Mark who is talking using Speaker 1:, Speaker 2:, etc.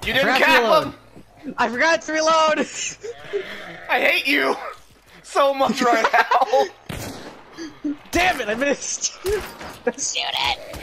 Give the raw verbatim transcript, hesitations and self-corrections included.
Speaker 1: You didn't cap him!
Speaker 2: I forgot to reload!
Speaker 1: I hate you so much right now!
Speaker 2: Damn it, I missed!
Speaker 3: Shoot it!